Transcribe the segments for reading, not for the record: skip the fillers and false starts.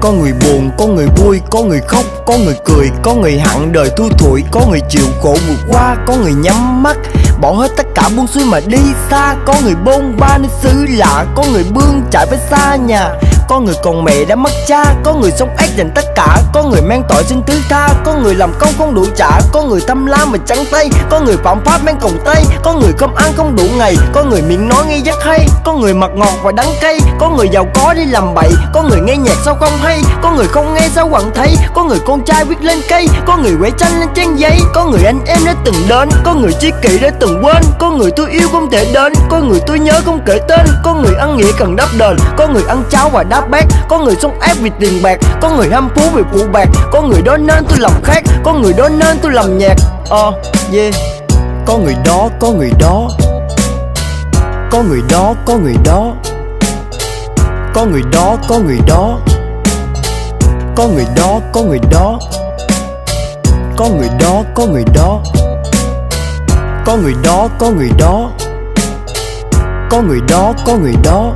Có người buồn, có người vui, có người khóc, có người cười, có người hận đời thui thủi, có người chịu khổ vượt qua, có người nhắm mắt bỏ hết tất cả buông xuôi mà đi xa. Có người bôn ba nơi xứ lạ, có người bươn chạy phải xa nhà, có người còn mẹ đã mất cha, có người sống ác dành tất cả, có người mang tội xin thứ tha, có người làm công không đủ trả, có người tham lam mà trắng tay, có người phạm pháp mang còng tay, có người không ăn không đủ ngày, có người miệng nói nghe rất hay, có người mặt ngọt và đắng cay, có người giàu có đi làm bậy, có người nghe nhạc sao không hay, có người không nghe sao quặn thấy, có người con trai viết lên cây, có người vẽ tranh lên trang giấy, có người anh em đã từng đến, có người tri kỷ đã từng quên, có người tôi yêu không thể đến, có người tôi nhớ không kể tên, có người ăn nghĩa cần đáp đền, có người ăn cháo và đáp bát, có người sống ác vì tiền bạc, có người ham phú vì phụ bạc, có người đó nên tôi làm khác, có người đó nên tôi làm nhạc. Yeah. Có người đó, có người đó, có người đó, có người đó, có người đó, có người đó, có người đó, có người đó, có người đó, có người đó, có người đó, có người đó, có người đó, có người đó.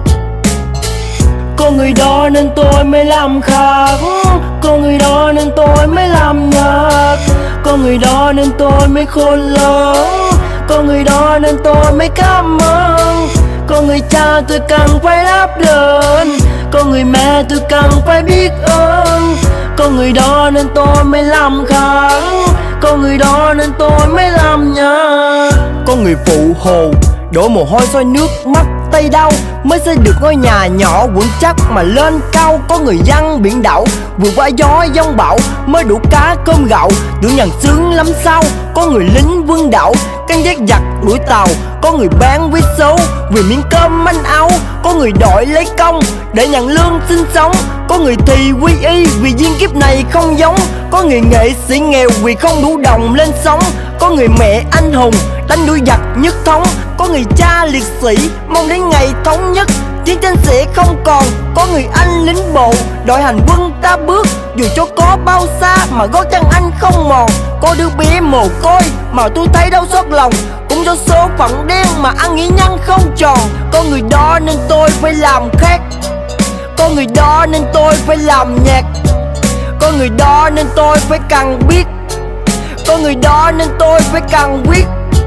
Có người đó nên tôi mới làm khác, có người đó nên tôi mới làm nhạc, có người đó nên tôi mới khôn lớn, có người đó nên tôi mới cảm ơn, có người cha tôi cần phải đáp đền, có người mẹ tôi cần phải biết ơn, có người đó nên tôi mới làm khác, có người đó nên tôi mới làm nhạc. Có người phụ hồ đổ mồ hôi soi nước mắt tay đau mới xây được ngôi nhà nhỏ vững chắc mà lên cao. Có người dân biển đảo vượt qua gió giông bão mới đủ cá cơm gạo, tưởng nhận sướng lắm sao. Có người lính vương đảo canh gác giặc đuổi tàu, có người bán vé số vì miếng cơm manh áo, có người đòi lấy công để nhận lương sinh sống, có người thì quy y vì duyên kiếp này không giống, có người nghệ sĩ nghèo vì không đủ đồng lên sống, có người mẹ anh hùng đánh đuổi giặc nhất thống, có người cha liệt sĩ mong đến ngày thống nhất chiến tranh sẽ không còn, có người anh lính bộ đội hành quân ta bước dù cho có bao xa mà gót chân anh không mòn, có đứa bé mồ côi mà tôi thấy đau xót lòng cũng do số phận đen mà ăn nghĩa nhân không tròn. Có người đó nên tôi phải làm khác, có người đó nên tôi phải làm nhạc, có người đó nên tôi phải cần biết, có người đó nên tôi phải cần quyết.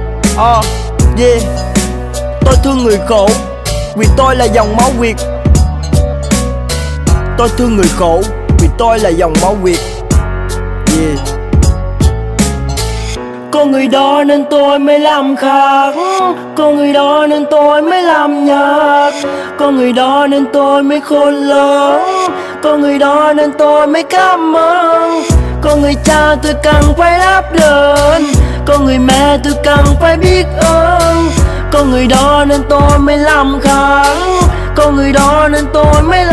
Yeah. Tôi thương người khổ vì tôi là dòng máu Việt, tôi thương người khổ vì tôi là dòng máu Việt. Yeah. Có người đó nên tôi mới làm khác, có người đó nên tôi mới làm nhạc, có người đó nên tôi mới khôn lớn, có người đó nên tôi mới cảm ơn, có người cha tôi cần phải đáp đền, có người mẹ tôi cần phải biết ơn, có người đó nên tôi mới làm khác, có người đó nên tôi mới